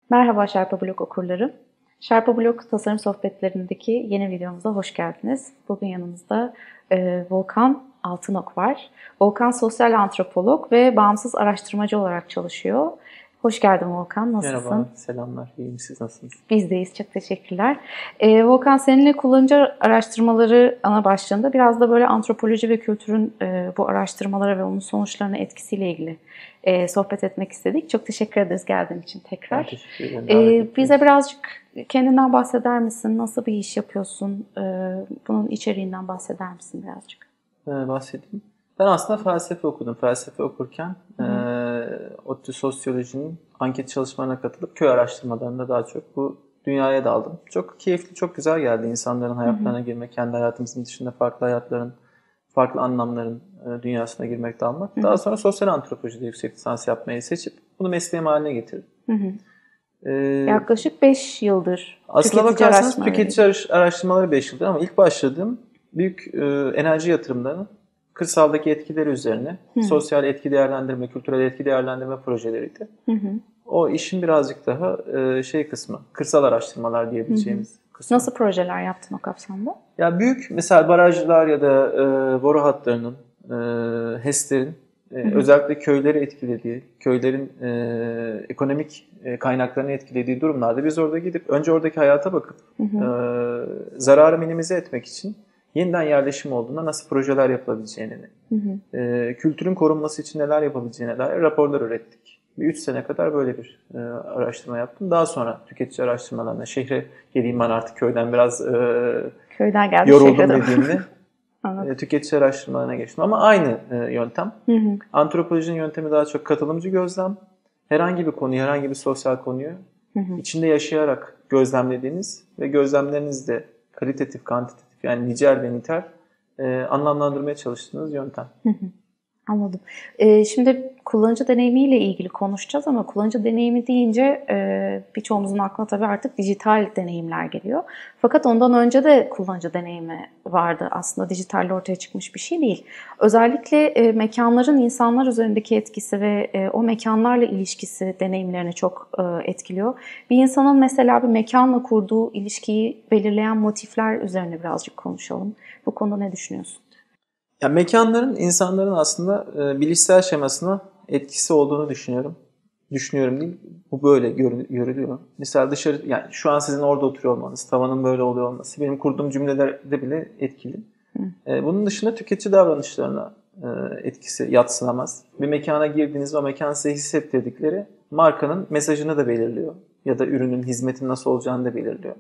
Merhaba Sherpa Blog okurları. Sherpa Blog tasarım sohbetlerindeki yeni videomuza hoş geldiniz. Bugün yanımızda Volkan Altınok var. Volkan sosyal antropolog ve bağımsız araştırmacı olarak çalışıyor. Hoş geldin Volkan, nasılsın? Merhaba, selamlar. İyiyim, siz nasılsınız? Biz deyiz, çok teşekkürler. Volkan, seninle kullanıcı araştırmaları ana başlığında biraz da böyle antropoloji ve kültürün bu araştırmalara ve onun sonuçlarına etkisiyle ilgili sohbet etmek istedik. Çok teşekkür ederiz geldiğin için tekrar. Ben teşekkür ederim. Bize birazcık kendinden bahseder misin? Nasıl bir iş yapıyorsun? Bunun içeriğinden bahseder misin birazcık? Bahsedeyim. Ben aslında felsefe okudum. Felsefe okurken ODTÜ Sosyoloji'nin anket çalışmalarına katılıp köy araştırmalarında daha çok bu dünyaya daldım. Çok keyifli, çok güzel geldi insanların hayatlarına girmek, kendi hayatımızın dışında farklı hayatların, farklı anlamların dünyasına girmek, dalmak. Daha sonra sosyal antropolojide yüksek lisans yapmayı seçip bunu mesleğim haline getirdim. Yaklaşık 5 yıldır aslına bakarsanız tüketici araştırmaları 5 yıldır ama ilk başladığım büyük enerji yatırımlarının kırsaldaki etkileri üzerine sosyal etki değerlendirme, kültürel etki değerlendirme projeleriydi. O işin birazcık daha kısmı, kırsal araştırmalar diyebileceğimiz kısmı. Nasıl projeler yaptın o kapsamda? Ya büyük mesela barajlar ya da boru hatlarının, HES'lerin özellikle köyleri etkilediği, köylerin ekonomik kaynaklarını etkilediği durumlarda biz orada gidip önce oradaki hayata bakıp zararı minimize etmek için yeniden yerleşim olduğunda nasıl projeler yapılabileceğini, kültürün korunması için neler yapabileceğine dair raporlar ürettik. 3 sene kadar böyle bir araştırma yaptım. Daha sonra tüketici araştırmalarına, şehre geleyim ben artık köyden biraz köyden geldim, yoruldum dediğimde tüketici araştırmalarına geçtim. Ama aynı yöntem. Antropolojinin yöntemi daha çok katılımcı gözlem. Herhangi bir konuyu, herhangi bir sosyal konuyu içinde yaşayarak gözlemlediğiniz ve gözlemlerinizi de kalitatif, kantitatif yani nicel ve nitel anlamlandırmaya çalıştığınız yöntem. Anladım. Şimdi kullanıcı deneyimiyle ilgili konuşacağız ama kullanıcı deneyimi deyince birçoğumuzun aklına tabii artık dijital deneyimler geliyor. Fakat ondan önce de kullanıcı deneyimi vardı. Aslında dijitalle ortaya çıkmış bir şey değil. Özellikle mekanların insanlar üzerindeki etkisi ve o mekanlarla ilişkisi deneyimlerini çok etkiliyor. Bir insanın mesela bir mekanla kurduğu ilişkiyi belirleyen motifler üzerine birazcık konuşalım. Bu konuda ne düşünüyorsun? Ya mekanların insanların aslında bilişsel şemasına etkisi olduğunu düşünüyorum. Düşünüyorum değil, bu böyle görülüyor. Mesela dışarı, yani şu an sizin orada oturuyor olmanız, tavanın böyle oluyor olması, benim kurduğum cümlelerde bile etkili. Bunun dışında tüketici davranışlarına etkisi yadsınamaz. Bir mekana girdiğinizde o mekan size hissettirdikleri markanın mesajını da belirliyor. Ya da ürünün, hizmetin nasıl olacağını da belirliyor.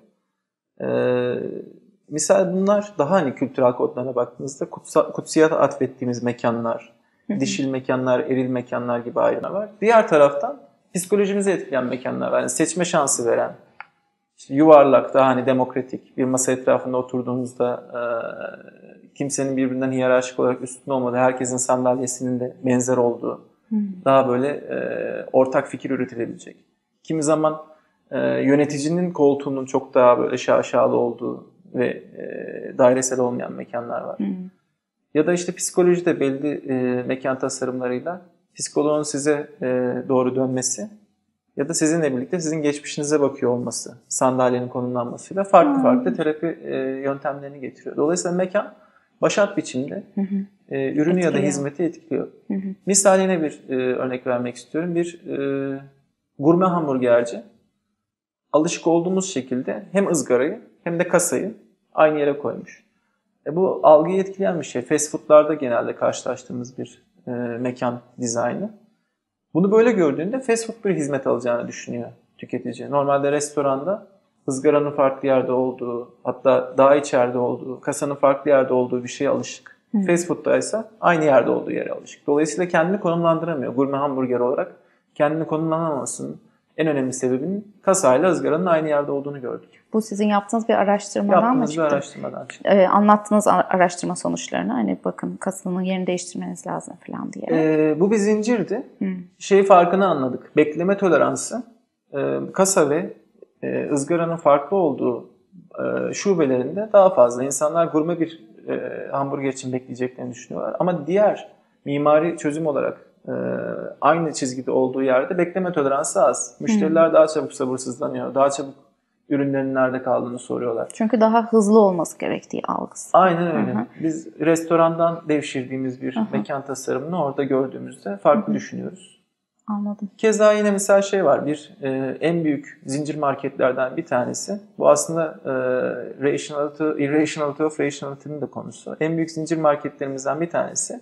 Misal bunlar daha hani kültürel kodlarına baktığınızda kutsiyata atfettiğimiz mekanlar, dişil mekanlar, eril mekanlar gibi ayrımlar var. Diğer taraftan psikolojimizi etkileyen mekanlar var. Yani seçme şansı veren, işte yuvarlak, daha hani demokratik bir masa etrafında oturduğunuzda kimsenin birbirinden hiyerarşik olarak üstün olmadığı, herkesin sandalyesinin de benzer olduğu, daha böyle ortak fikir üretilebilecek. Kimi zaman yöneticinin koltuğunun çok daha böyle şaşalı olduğu ve dairesel olmayan mekanlar var. Ya da işte psikolojide belli mekan tasarımlarıyla psikoloğun size doğru dönmesi ya da sizinle birlikte sizin geçmişinize bakıyor olması, sandalyenin konumlanmasıyla farklı terapi yöntemlerini getiriyor. Dolayısıyla mekan başat biçimde ürünü ya da hizmeti etkiliyor. Misal yine bir örnek vermek istiyorum. Bir gurme hamburgerci alışık olduğumuz şekilde hem ızgarayı hem de kasayı aynı yere koymuş. Bu algıyı etkileyen bir şey. Fast food'larda genelde karşılaştığımız bir mekan dizaynı. Bunu böyle gördüğünde fast food bir hizmet alacağını düşünüyor tüketici. Normalde restoranda ızgaranın farklı yerde olduğu, hatta daha içeride olduğu, kasanın farklı yerde olduğu bir şeye alışık. Fast food'da ise aynı yerde olduğu yere alışık. Dolayısıyla kendini konumlandıramıyor. Gurme hamburger olarak kendini konumlanamamasının en önemli sebebinin kasayla ızgaranın aynı yerde olduğunu gördük. Bu sizin yaptığınız bir araştırmadan mı çıktı? Yaptığımız bir araştırmadan çıktı. Anlattığınız araştırma sonuçlarını, hani bakın kasanın yerini değiştirmeniz lazım falan diye. Bu bir zincirdi. Farkını anladık. Bekleme toleransı, kasa ve ızgaranın farklı olduğu şubelerinde daha fazla. İnsanlar gurme bir hamburger için bekleyeceklerini düşünüyorlar. Ama diğer mimari çözüm olarak aynı çizgide olduğu yerde bekleme toleransı az. Müşteriler daha çabuk sabırsızlanıyor. Daha çabuk ürünlerin nerede kaldığını soruyorlar. Çünkü daha hızlı olması gerektiği algısı. Aynen öyle. Biz restorandan devşirdiğimiz bir mekan tasarımını orada gördüğümüzde farklı düşünüyoruz. Anladım. Keza yine mesela şey var. En büyük zincir marketlerden bir tanesi. Bu aslında irrationality of rationality'nin de konusu. En büyük zincir marketlerimizden bir tanesi.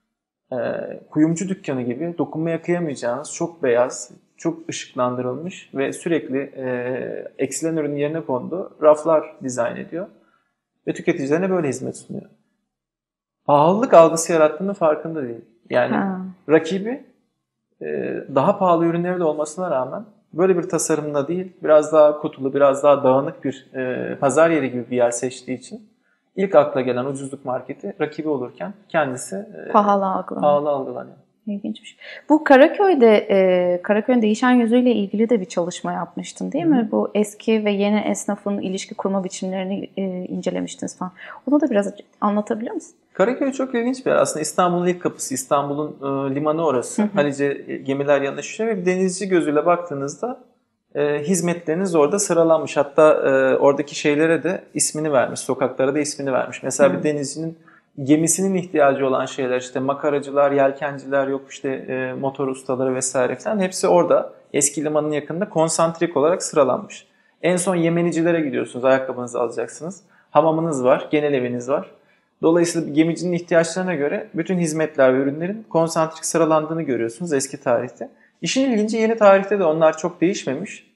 Kuyumcu dükkanı gibi dokunmaya kıyamayacağınız çok beyaz, çok ışıklandırılmış ve sürekli eksilen ürünün yerine konduğu raflar dizayn ediyor. Ve tüketicilerine böyle hizmet sunuyor. Pahalılık algısı yarattığının farkında değil. Yani rakibi daha pahalı ürünleri de olmasına rağmen böyle bir tasarımla değil, biraz daha kutulu, biraz daha dağınık bir pazar yeri gibi bir yer seçtiği için ilk akla gelen ucuzluk marketi rakibi olurken kendisi pahalı algılanıyor. İlginçmiş. Bu Karaköy'ün değişen yüzüyle ilgili de bir çalışma yapmıştın değil mi? Bu eski ve yeni esnafın ilişki kurma biçimlerini incelemiştiniz falan. Onu da biraz anlatabilir misin? Karaköy çok ilginç bir yer. Aslında İstanbul'un ilk kapısı, İstanbul'un limanı orası. Halice gemiler yanaşıyor ve bir denizci gözüyle baktığınızda hizmetleriniz orada sıralanmış. Hatta oradaki şeylere de ismini vermiş, sokaklara da ismini vermiş. Mesela bir denizcinin gemisinin ihtiyacı olan şeyler, işte makaracılar, yelkenciler, yok işte motor ustaları vesaire falan hepsi orada eski limanın yakınında konsantrik olarak sıralanmış. En son Yemenicilere gidiyorsunuz, ayakkabınızı alacaksınız. Hamamınız var, genel eviniz var. Dolayısıyla gemicinin ihtiyaçlarına göre bütün hizmetler ve ürünlerin konsantrik sıralandığını görüyorsunuz eski tarihte. İşin ilginci yeni tarihte de onlar çok değişmemiş.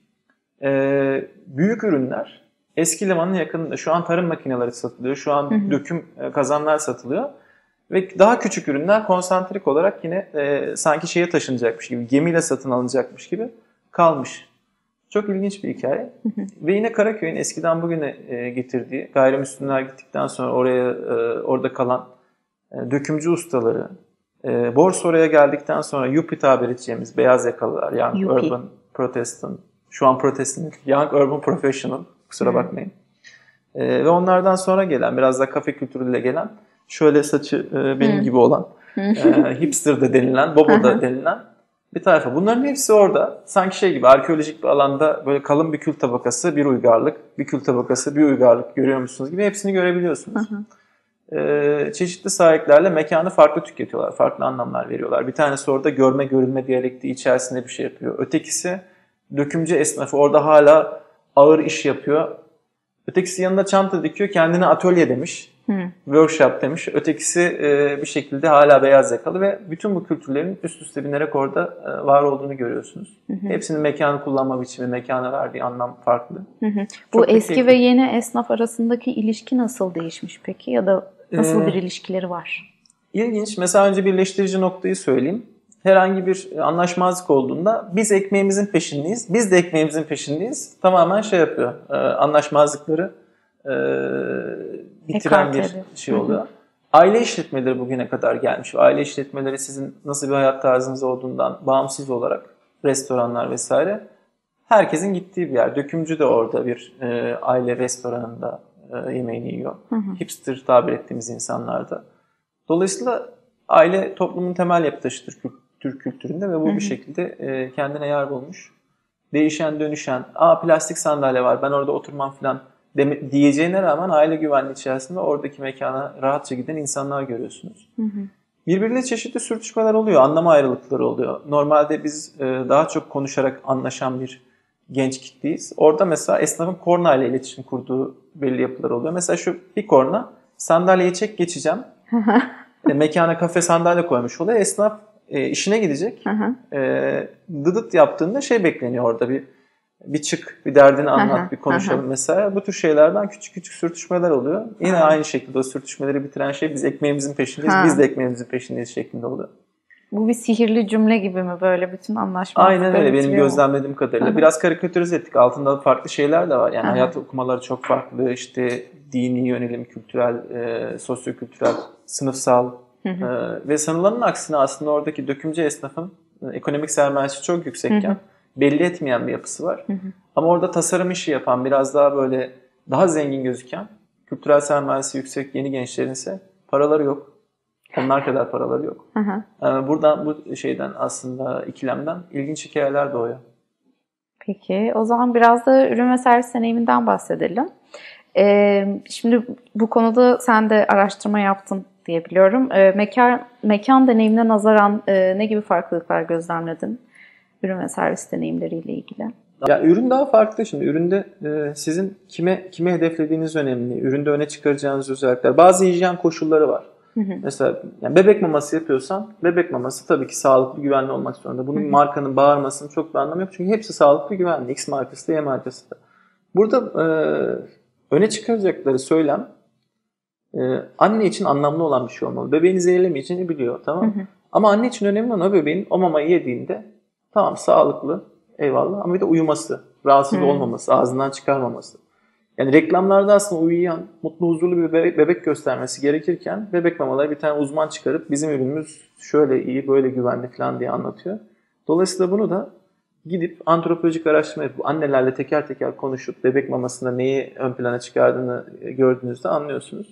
Büyük ürünler eski limanın yakınında. Şu an tarım makineleri satılıyor. Şu an döküm kazanlar satılıyor. Ve daha küçük ürünler konsantrik olarak yine sanki şeye taşınacakmış gibi, gemiyle satın alınacakmış gibi kalmış. Çok ilginç bir hikaye. Ve yine Karaköy'ün eskiden bugüne getirdiği, gayrimüslimler gittikten sonra orada kalan dökümcü ustaları, borsa oraya geldikten sonra Yuppie tabir edeceğimiz beyaz yakalılar, Young Urban Protestant, şu an Protestant, Young Urban Professional, kusura bakmayın. Ve onlardan sonra gelen, biraz da kafe kültürüyle gelen, şöyle saçı benim gibi olan, hipster de denilen, bobo da denilen bir tayfa. Bunların hepsi orada. Sanki şey gibi, arkeolojik bir alanda böyle kalın bir kül tabakası, bir uygarlık, bir kül tabakası, bir uygarlık görüyor musunuz gibi hepsini görebiliyorsunuz. Çeşitli sahiplerle mekanı farklı tüketiyorlar, farklı anlamlar veriyorlar. Bir tanesi orada görme görülme diyalektiği içerisinde bir şey yapıyor. Ötekisi dökümcü esnafı, orada hala ağır iş yapıyor. Ötekisi yanında çanta dikiyor, kendine atölye demiş, workshop demiş. Ötekisi bir şekilde hala beyaz yakalı ve bütün bu kültürlerin üst üste binerek orada var olduğunu görüyorsunuz. Hepsinin mekanı kullanma biçimi, mekana verdiği anlam farklı. Bu eski ve yeni esnaf arasındaki ilişki nasıl değişmiş peki? Ya da nasıl bir ilişkileri var? İlginç. Mesela önce birleştirici noktayı söyleyeyim. Herhangi bir anlaşmazlık olduğunda biz ekmeğimizin peşindeyiz, biz de ekmeğimizin peşindeyiz. Tamamen şey yapıyor, anlaşmazlıkları bitiren bir şey oluyor. Aile işletmeleri bugüne kadar gelmiş. Aile işletmeleri sizin nasıl bir hayat tarzınız olduğundan bağımsız olarak restoranlar vesaire herkesin gittiği bir yer. Dökümcü de orada bir aile restoranında yemeğini yiyor. Hipster tabir ettiğimiz insanlar da. Dolayısıyla aile toplumun temel yapı taşıdır Türk kültüründe ve bu bir şekilde kendine yer bulmuş. Değişen, dönüşen, plastik sandalye var, ben orada oturmam falan diyeceğine rağmen aile güvenliği içerisinde oradaki mekana rahatça giden insanlar görüyorsunuz. Birbiriyle çeşitli sürtüşmeler oluyor, anlama ayrılıkları oluyor. Normalde biz daha çok konuşarak anlaşan bir genç kitleyiz. Orada mesela esnafın korna ile iletişim kurduğu belli yapılar oluyor. Mesela şu bir korna, sandalyeyi çek geçeceğim. Mekana kafe sandalye koymuş oluyor. Esnaf işine gidecek. Dıdıt yaptığında şey bekleniyor orada, bir çık, bir derdini anlat, bir konuşalım mesela. Bu tür şeylerden küçük küçük sürtüşmeler oluyor. Yine aynı şekilde o sürtüşmeleri bitiren şey biz ekmeğimizin peşindeyiz, biz de ekmeğimizin peşindeyiz şeklinde oluyor. Bu bir sihirli cümle gibi mi böyle bütün anlaşmalar? Aynen öyle benim gözlemlediğim kadarıyla. Biraz karikatürize ettik. Altında farklı şeyler de var. Yani hayat okumaları çok farklı. İşte dini yönelim, kültürel, sosyokültürel, sınıfsal ve sanılanın aksine aslında oradaki dökümcü esnafın ekonomik sermayesi çok yüksekken belli etmeyen bir yapısı var. Ama orada tasarım işi yapan, biraz daha böyle daha zengin gözüken, kültürel sermayesi yüksek yeni gençlerin ise paraları yok. Onlar kadar paraları yok. Buradan bu şeyden aslında ikilemden ilginç hikayeler doğuyor. Peki o zaman biraz da ürün ve servis deneyiminden bahsedelim. Şimdi bu konuda sen de araştırma yaptın diye biliyorum. Mekan deneyimine nazaran ne gibi farklılıklar gözlemledin ürün ve servis deneyimleriyle ilgili? Ya ürün daha farklı şimdi. Üründe sizin kime hedeflediğiniz önemli. Üründe öne çıkaracağınız özellikler. Bazı hijyen koşulları var. Mesela yani bebek maması yapıyorsan bebek maması tabii ki sağlıklı, güvenli olmak zorunda. Bunun markanın bağırmasının çok bir anlamı yok. Çünkü hepsi sağlıklı, güvenli. X markası da Y markası da. Burada öne çıkaracakları söylem anne için anlamlı olan bir şey olmalı. Bebeğini zehirlemeyeceğini biliyor, tamam mı? Ama anne için önemli olan o bebeğin o mamayı yediğinde tamam sağlıklı, eyvallah, ama bir de uyuması, rahatsız olmaması, ağzından çıkarmaması. Yani reklamlarda aslında uyuyan, mutlu, huzurlu bir bebek göstermesi gerekirken bebek mamaları bir tane uzman çıkarıp bizim ürünümüz şöyle iyi, böyle güvenli falan diye anlatıyor. Dolayısıyla bunu da gidip antropolojik araştırma yapıp annelerle teker teker konuşup bebek mamasında neyi ön plana çıkardığını gördüğünüzde anlıyorsunuz.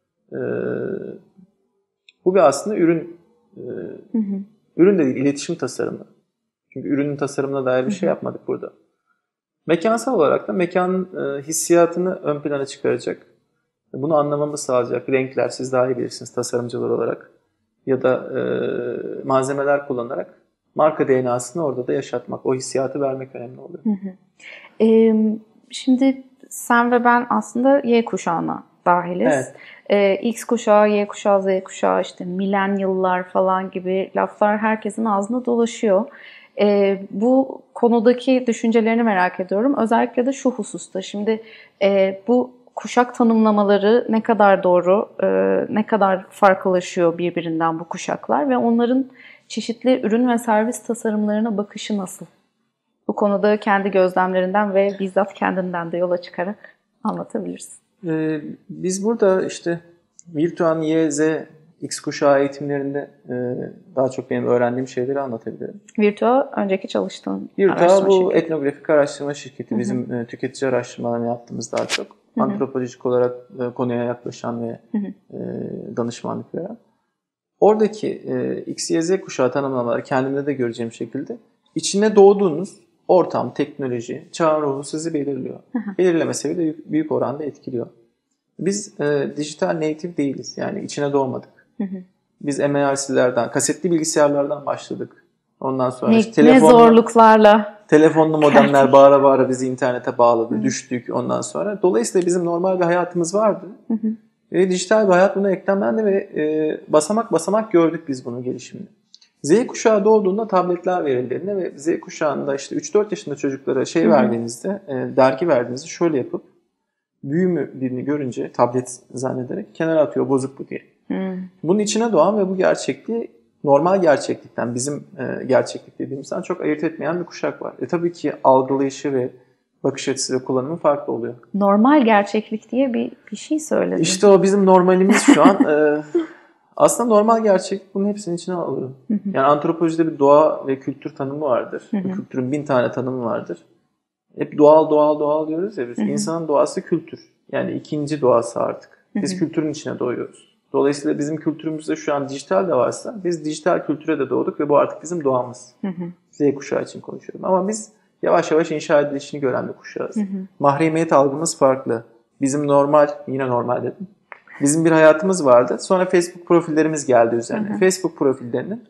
Bu bir aslında ürün de değil, iletişim tasarımı. Çünkü ürünün tasarımına dair bir şey yapmadık burada. Mekansal olarak da mekanın hissiyatını ön plana çıkaracak. Bunu anlamamı sağlayacak renkler, siz daha iyi bilirsiniz tasarımcılar olarak. Ya da malzemeler kullanarak marka DNA'sını orada da yaşatmak, o hissiyatı vermek önemli oluyor. Şimdi sen ve ben aslında Y kuşağına dahiliz. Evet. X kuşağı, Y kuşağı, Z kuşağı, işte milenyıllar falan gibi laflar herkesin ağzında dolaşıyor. Bu konudaki düşüncelerini merak ediyorum. Özellikle de şu hususta. Şimdi bu kuşak tanımlamaları ne kadar doğru, ne kadar farklılaşıyor birbirinden bu kuşaklar ve onların çeşitli ürün ve servis tasarımlarına bakışı nasıl? Bu konuda kendi gözlemlerinden ve bizzat kendinden de yola çıkarak anlatabilirsin. Biz burada işte Virtua'nın Y, Z, X kuşağı eğitimlerinde daha çok benim öğrendiğim şeyleri anlatabilirim. Virtua önceki çalıştığın Virtua bu şirketi. Etnografik araştırma şirketi. Bizim tüketici araştırmalarını yaptığımız daha çok. Antropolojik olarak konuya yaklaşan ve danışmanlık veren. Oradaki X, Y, Z kuşağı tanımlamaları kendimde de göreceğim şekilde içine doğduğunuz ortam, teknoloji, çağın ruhu sizi belirliyor. Belirlemese bile büyük oranda etkiliyor. Biz dijital native değiliz. Yani içine doğmadık. Biz MIRC'lerden, kasetli bilgisayarlardan başladık. Ondan sonra ne zorluklarla. Telefonlu modemler bağıra bağıra bizi internete bağladı. Düştük ondan sonra. Dolayısıyla bizim normal bir hayatımız vardı. Ve dijital bir hayat buna eklemlendi ve basamak basamak gördük biz bunun gelişimini. Z kuşağı doğduğunda tabletler verildi eline ve Z kuşağında işte 3-4 yaşında çocuklara verdiğinizde, dergi verdiğinizde şöyle yapıp büyümü birini görünce tablet zannederek kenara atıyor, bozuk bu diye. Bunun içine doğan ve bu gerçekliği normal gerçeklikten, bizim gerçeklik dediğimizden çok ayırt etmeyen bir kuşak var. Tabii ki algılayışı ve bakış açısı ve kullanımı farklı oluyor. Normal gerçeklik diye bir şey söyledin. İşte o bizim normalimiz şu an. Aslında normal gerçeklik bunun hepsinin içine alıyor. Yani antropolojide bir doğa ve kültür tanımı vardır. Bu kültürün 1000 tane tanımı vardır. Hep doğal diyoruz ya biz. İnsanın doğası kültür. Yani ikinci doğası artık. Biz kültürün içine doğuyoruz. Dolayısıyla bizim kültürümüzde şu an dijital de varsa biz dijital kültüre de doğduk ve bu artık bizim doğamız. Z kuşağı için konuşuyorum. Ama biz yavaş yavaş inşa edilişini gören bir kuşağız. Mahremiyet algımız farklı. Bizim yine normal dedim. Bizim bir hayatımız vardı. Sonra Facebook profillerimiz geldi üzerine. Facebook profillerinin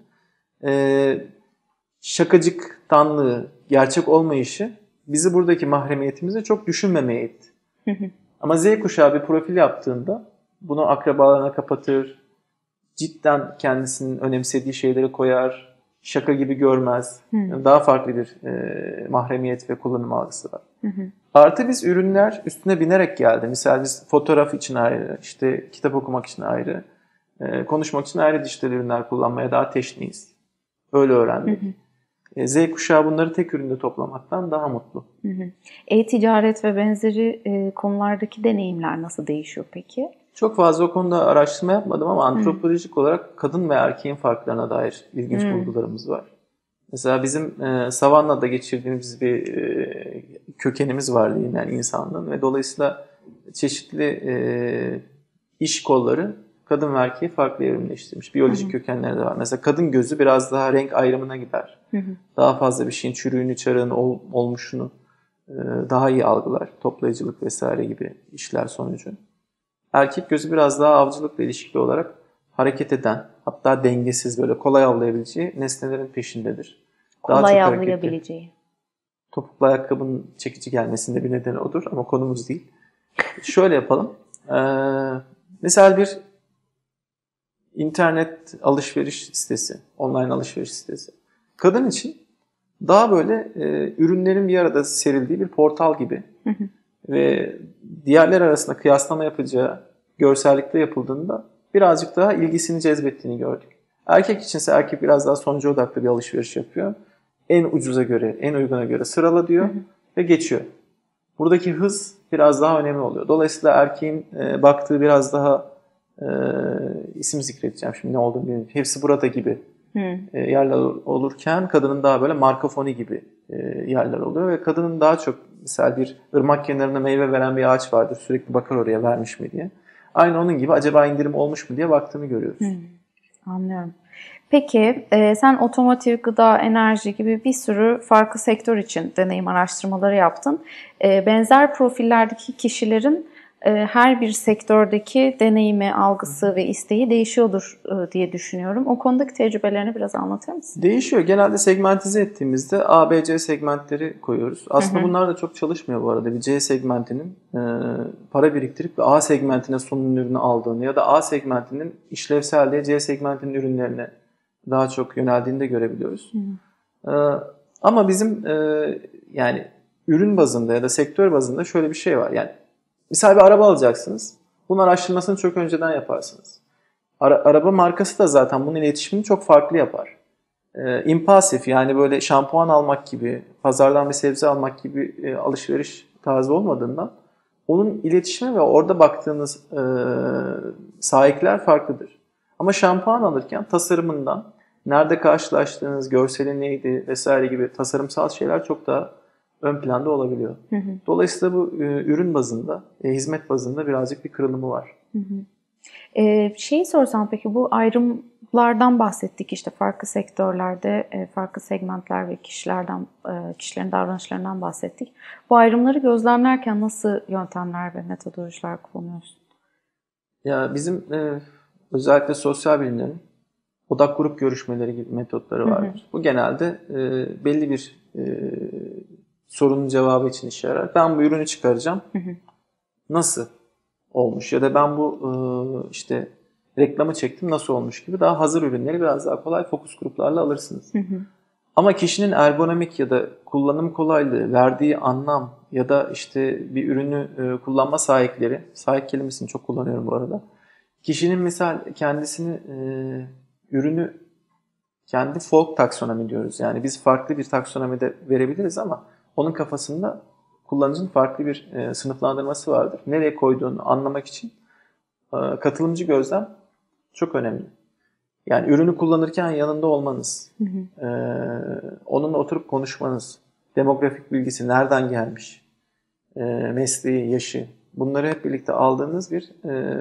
şakacıktanlığı, gerçek olmayışı bizi buradaki mahremiyetimizi çok düşünmemeye itti. Ama Z kuşağı bir profil yaptığında bunu akrabalarına kapatır, cidden kendisinin önemsediği şeyleri koyar, şaka gibi görmez. Yani daha farklı bir mahremiyet ve kullanım algısı var. Artı biz ürünler üstüne binerek geldi. Mesela biz fotoğraf için ayrı, işte kitap okumak için ayrı, konuşmak için ayrı dijital ürünler kullanmaya daha teşneyiz. Öyle öğrendik. Z kuşağı bunları tek üründe toplamaktan daha mutlu. E-ticaret ve benzeri konulardaki deneyimler nasıl değişiyor peki? Çok fazla o konuda araştırma yapmadım ama antropolojik olarak kadın ve erkeğin farklarına dair ilginç bulgularımız var. Mesela bizim savannada geçirdiğimiz bir kökenimiz var yani insanlığın ve dolayısıyla çeşitli iş kolları kadın ve erkeği farklı evrimleştirmiş. Biyolojik kökenleri de var. Mesela kadın gözü biraz daha renk ayrımına gider. Daha fazla bir şeyin çürüğünü, çarığını, olmuşunu daha iyi algılar. Toplayıcılık vesaire gibi işler sonucu. Erkek gözü biraz daha avcılıkla ilişkili olarak hareket eden, hatta dengesiz, böyle kolay avlayabileceği nesnelerin peşindedir. Daha Kolay çok avlayabileceği. Topuklu ayakkabının çekici gelmesinde bir nedeni odur ama konumuz değil. Şöyle yapalım. Mesela bir internet alışveriş sitesi, online alışveriş sitesi. Kadın için daha böyle ürünlerin bir arada serildiği bir portal gibi ve diğerler arasında kıyaslama yapacağı görsellikte yapıldığında birazcık daha ilgisini cezbettiğini gördük. Erkek içinse erkek biraz daha sonuca odaklı bir alışveriş yapıyor. En ucuza göre, en uyguna göre sırala diyor ve geçiyor. Buradaki hız biraz daha önemli oluyor. Dolayısıyla erkeğin baktığı biraz daha isim zikredeceğim şimdi ne olduğunu bilmiyorum. Hepsi burada gibi yerler olurken kadının daha böyle markafoni gibi yerler oluyor ve kadının daha çok mesela bir ırmak kenarında meyve veren bir ağaç vardır. Sürekli bakar oraya vermiş mi diye. Aynı onun gibi acaba indirim olmuş mu diye baktığını görüyoruz. Anlıyorum. Peki sen otomotiv, gıda, enerji gibi bir sürü farklı sektör için deneyim araştırmaları yaptın. Benzer profillerdeki kişilerin her bir sektördeki deneyimi, algısı ve isteği değişiyordur diye düşünüyorum. O konudaki tecrübelerini biraz anlatır mısın? Değişiyor. Genelde segmentize ettiğimizde A, B, C segmentleri koyuyoruz. Aslında bunlar da çok çalışmıyor bu arada. Bir C segmentinin para biriktirip A segmentine sonun ürünü aldığını ya da A segmentinin işlevsel diye C segmentinin ürünlerine daha çok yöneldiğini de görebiliyoruz. Ama bizim yani ürün bazında ya da sektör bazında şöyle bir şey var. Yani misal bir araba alacaksınız. Bunun araştırmasını çok önceden yaparsınız. Araba markası da zaten bunun iletişimini çok farklı yapar. İmpulsif, yani böyle şampuan almak gibi, pazardan bir sebze almak gibi alışveriş tarzı olmadığından onun iletişimi ve orada baktığınız sahipler farklıdır. Ama şampuan alırken tasarımından, nerede karşılaştığınız, görseli neydi vesaire gibi tasarımsal şeyler çok daha ön planda olabiliyor. Dolayısıyla bu ürün bazında, hizmet bazında birazcık bir kırılımı var. Şeyi sorsam peki, bu ayrımlardan bahsettik, işte farklı sektörlerde farklı segmentler ve kişilerin davranışlarından bahsettik. Bu ayrımları gözlemlerken nasıl yöntemler ve metodolojiler kullanıyorsun? Ya bizim özellikle sosyal bilimlerin odak grup görüşmeleri gibi metotları vardır. Bu genelde belli bir sorunun cevabı için işe yarar. Ben bu ürünü çıkaracağım. Nasıl olmuş ya da ben bu işte reklamı çektim nasıl olmuş gibi daha hazır ürünleri biraz daha kolay fokus gruplarla alırsınız. Ama kişinin ergonomik ya da kullanım kolaylığı, verdiği anlam ya da işte bir ürünü kullanma sahipleri, sahip kelimesini çok kullanıyorum bu arada. Kişinin misal kendisini ürünü kendi folk taksonomi diyoruz. Yani biz farklı bir taksonomide verebiliriz ama onun kafasında kullanıcının farklı bir sınıflandırması vardır. Nereye koyduğunu anlamak için katılımcı gözlem çok önemli. Yani ürünü kullanırken yanında olmanız, onunla oturup konuşmanız, demografik bilgisi nereden gelmiş, mesleği, yaşı, bunları hep birlikte aldığınız bir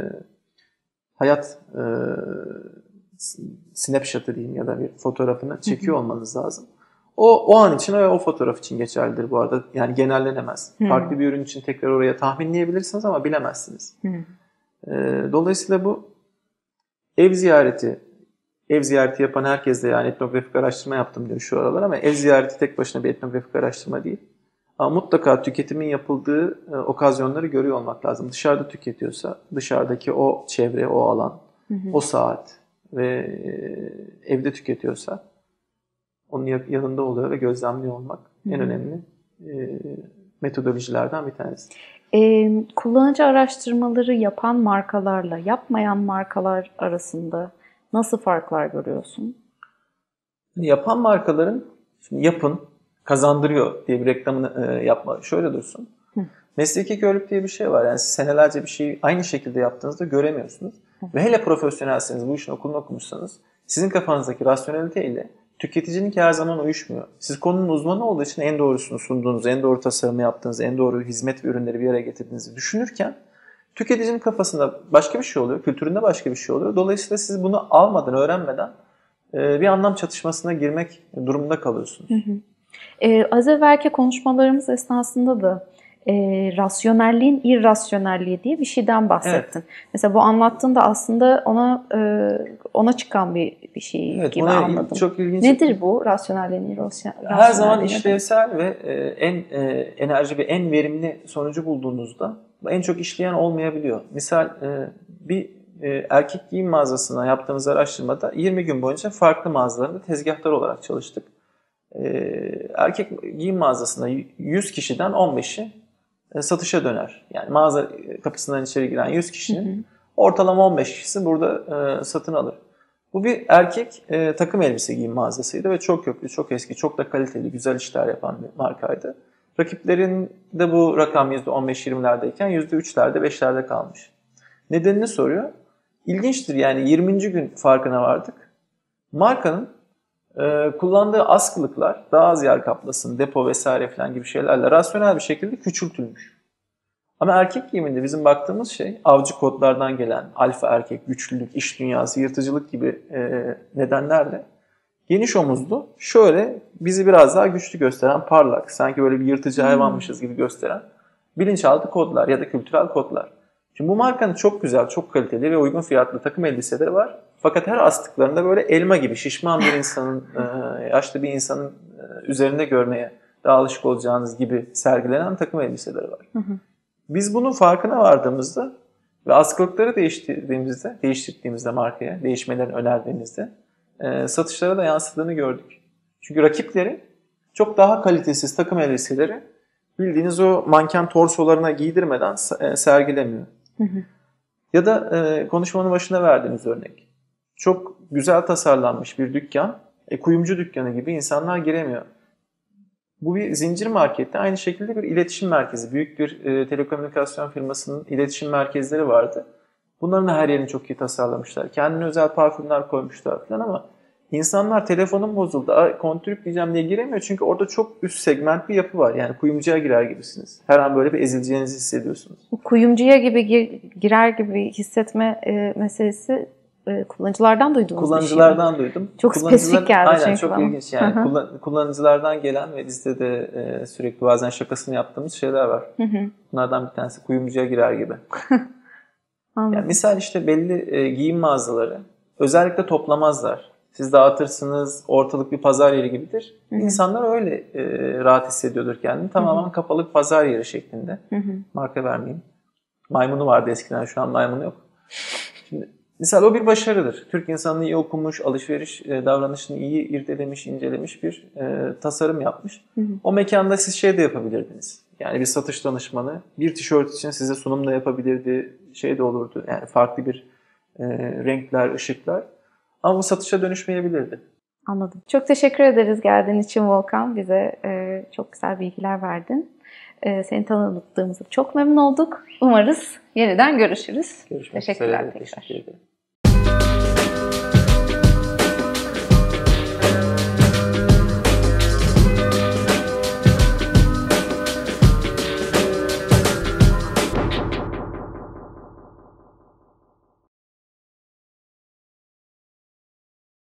hayat snapshot'ı diyeyim ya da bir fotoğrafını çekiyor olmanız lazım. O an için ve o fotoğraf için geçerlidir bu arada. Yani genellenemez. Farklı bir ürün için tekrar oraya tahminleyebilirsiniz ama bilemezsiniz. Dolayısıyla bu ev ziyareti yapan herkes de, yani etnografik araştırma yaptım diyor şu aralar, ama ev ziyareti tek başına bir etnografik araştırma değil. Ama mutlaka tüketimin yapıldığı okazyonları görüyor olmak lazım. Dışarıda tüketiyorsa dışarıdaki o çevre, o alan, o saat ve evde tüketiyorsa onun yanında oluyor ve gözlemliyor olmak en önemli metodolojilerden bir tanesi. Kullanıcı araştırmaları yapan markalarla yapmayan markalar arasında nasıl farklar görüyorsun? Yapan markaların şimdi yapın, kazandırıyor diye bir reklamını yapma. Şöyle dursun. Mesleki körlük diye bir şey var. Yani siz senelerce bir şeyi aynı şekilde yaptığınızda göremiyorsunuz. Ve hele profesyonelseniz, bu işin okulunu okumuşsanız, sizin kafanızdaki rasyonelite ile tüketicininki her zaman uyuşmuyor. Siz konunun uzmanı olduğu için en doğrusunu sunduğunuz, en doğru tasarımı yaptığınız, en doğru hizmet ve ürünleri bir araya getirdiğinizi düşünürken Tüketicinin kafasında başka bir şey oluyor, kültüründe başka bir şey oluyor. Dolayısıyla siz bunu almadan, öğrenmeden bir anlam çatışmasına girmek durumunda kalıyorsunuz. Az evvelki konuşmalarımız esnasında da rasyonelliğin irrasyonelliği diye bir şeyden bahsettin. Evet. Mesela bu anlattığında aslında ona çıkan bir şey evet, gibi anladım. Çok ilginç. Nedir bu rasyonelliğin irrasyonelliği? Her zaman işlevsel ve en enerji ve en verimli sonucu bulduğunuzda en çok işleyen olmayabiliyor. Misal bir erkek giyim mağazasına yaptığımız araştırmada 20 gün boyunca farklı mağazalarında tezgahtar olarak çalıştık. Erkek giyim mağazasında 100 kişiden 15'i satışa döner. Yani mağaza kapısından içeri giren 100 kişinin ortalama 15 kişisi burada satın alır. Bu bir erkek takım elbise giyim mağazasıydı ve çok köklü, çok eski, çok da kaliteli, güzel işler yapan bir markaydı. Rakiplerin de bu rakam %15-20'lerdeyken %3'lerde, 5'lerde kalmış. Nedenini soruyor. İlginçtir, yani 20. gün farkına vardık. Markanın kullandığı askılıklar daha az yer kaplasın, depo vesaire falan gibi şeylerle rasyonel bir şekilde küçültülmüş. Ama erkek giyiminde bizim baktığımız şey avcı kodlardan gelen alfa erkek, güçlülük, iş dünyası, yırtıcılık gibi nedenlerle geniş omuzlu, şöyle bizi biraz daha güçlü gösteren, parlak, sanki böyle bir yırtıcı hayvanmışız gibi gösteren bilinçaltı kodlar ya da kültürel kodlar. Şimdi bu markanın çok güzel, çok kaliteli ve uygun fiyatlı takım elbiseleri var. Fakat her astıklarında böyle elma gibi şişman bir insanın, yaşlı bir insanın üzerinde görmeye daha alışık olacağınız gibi sergilenen takım elbiseleri var. Biz bunun farkına vardığımızda ve askılıkları değiştirdiğimizde markaya, değişmelerini önerdiğimizde satışlara da yansıdığını gördük. Çünkü rakipleri çok daha kalitesiz takım elbiseleri bildiğiniz o manken torsolarına giydirmeden sergilemiyor. Ya da konuşmanın başında verdiğimiz örnek. Çok güzel tasarlanmış bir dükkan, kuyumcu dükkanı gibi insanlar giremiyor. Bu bir zincir markette aynı şekilde bir iletişim merkezi. Büyük bir telekomünikasyon firmasının iletişim merkezleri vardı. Bunların da her yerini çok iyi tasarlamışlar. Kendine özel parfümler koymuşlar falan ama insanlar telefonum bozuldu, kontür yükleyeceğim diye giremiyor. Çünkü orada çok üst segment bir yapı var. Yani kuyumcuya girer gibisiniz. Her an böyle bir ezileceğinizi hissediyorsunuz. Bu kuyumcuya gibi girer gibi hissetme meselesi kullanıcılardan duyduğunuz kullanıcılardan bir şey mi? Duydum. Çok spesifik geldi aynen, çünkü çok bana. ilginç. Yani kullanıcılardan gelen ve bizde de sürekli bazen şakasını yaptığımız şeyler var. Bunlardan bir tanesi kuyumcuya girer gibi. Yani misal işte belli giyim mağazaları özellikle toplamazlar. Siz dağıtırsınız, ortalık bir pazar yeri gibidir. İnsanlar öyle rahat hissediyordur kendini. Tamamen kapalı bir pazar yeri şeklinde. Marka vermeyeyim. Maymunu vardı eskiden, şu an maymunu yok. Şimdi misal o bir başarıdır. Türk insanını iyi okumuş, alışveriş davranışını iyi irdelemiş, incelemiş bir tasarım yapmış. O mekanda siz şey de yapabilirdiniz. Yani bir satış danışmanı bir tişört için size sunum da yapabilirdi, şey de olurdu. Yani farklı bir renkler, ışıklar. Ama bu satışa dönüşmeyebilirdi. Anladım. Çok teşekkür ederiz geldiğin için Volkan. Bize çok güzel bilgiler verdin. Seni tanıdığımızda çok memnun olduk. Umarız yeniden görüşürüz. Görüşmek Teşekkürler üzere. tekrar. Teşekkür ederim.